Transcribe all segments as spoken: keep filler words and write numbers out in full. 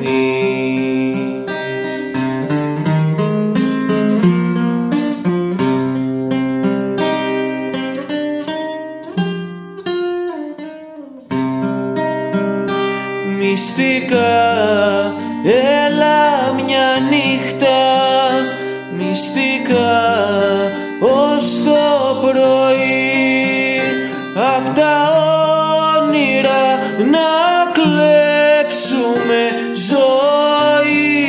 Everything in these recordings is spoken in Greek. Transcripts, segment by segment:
Μυστικά, έλα μια νύχτα, μυστικά ως το πρωί, απ' τα όνειρα να κλέψουμε ζωή.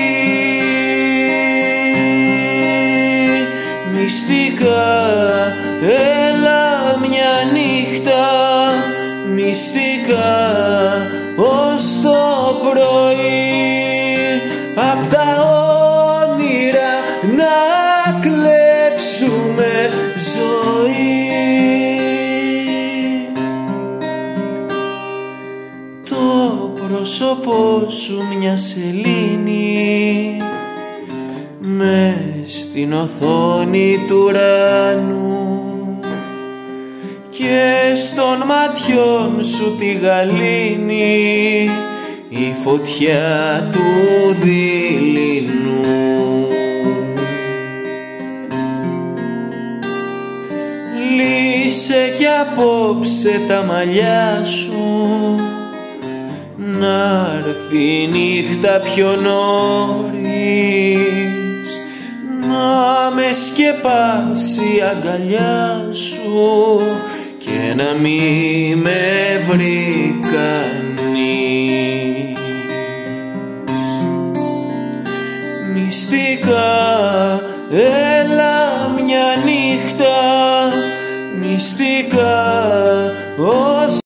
Μυστικά, έλα μια νύχτα, μυστικά ως το πρωί, απ' τα όνειρα να κλέψουμε ζωή. Το πρόσωπό σου μια σελήνη μες στην οθόνη του ουρανού, και στον ματιών σου τη γαλήνη η φωτιά του δειλινού. Λύσε κι απόψε τα μαλλιά σου, να'ρθεί η νύχτα πιο νωρίς, να με σκεπάσει η αγκαλιά σου και να μη με βρει κανείς. Μυστικά, έλα μια νύχτα, μυστικά ως